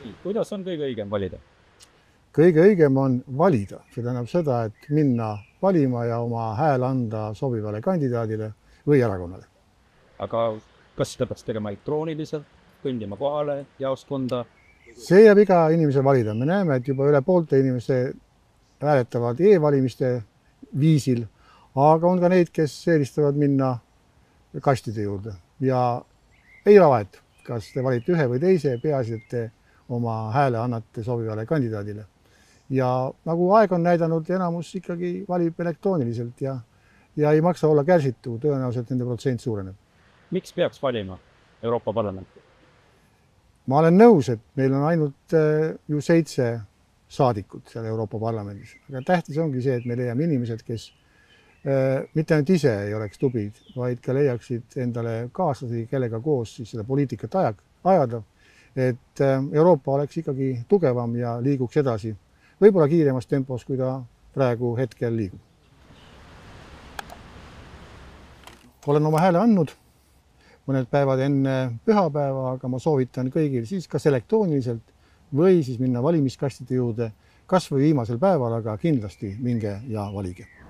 Kuidas on kõige õigem valida? Kõige õigem on valida. See tähendab seda, et minna valima ja oma hääl anda sobivale kandidaadile või erakonnale. Aga kas seda peaks tegema elektrooniliselt, kõndima kohale, jaoskonda? See jääb iga inimese valida. Me näeme, et juba üle poolte inimeste hääletavad e-valimiste viisil, aga on ka neid, kes eelistavad minna kastide juurde. Ja ei ole vahet, kas te valite ühe või teise, peaasi, et te oma hääle annate sobivale kandidaadile. Ja nagu aeg on näidanud, enamus ikkagi valib elektrooniliselt ja ei maksa olla kärsitu, tõenäoliselt nende protsent suureneb. Miks peaks valima Euroopa Parlamenti? Ma olen nõus, et meil on ainult ju 7 saadikut seal Euroopa Parlamendis. Aga tähtis ongi see, et me leiame inimesed, kes mitte ainult ise ei oleks tubid, vaid ka leiaksid endale kaaslasi, kellega koos siis seda poliitikat ajada, et Euroopa oleks ikkagi tugevam ja liiguks edasi, võib-olla kiiremas tempos, kui ta praegu hetkel liigub. Olen oma hääle andnud mõned päevad enne pühapäeva, aga ma soovitan kõigil siis kas elektrooniliselt või siis minna valimiskastide juurde kas või viimasel päeval, aga kindlasti minge ja valige.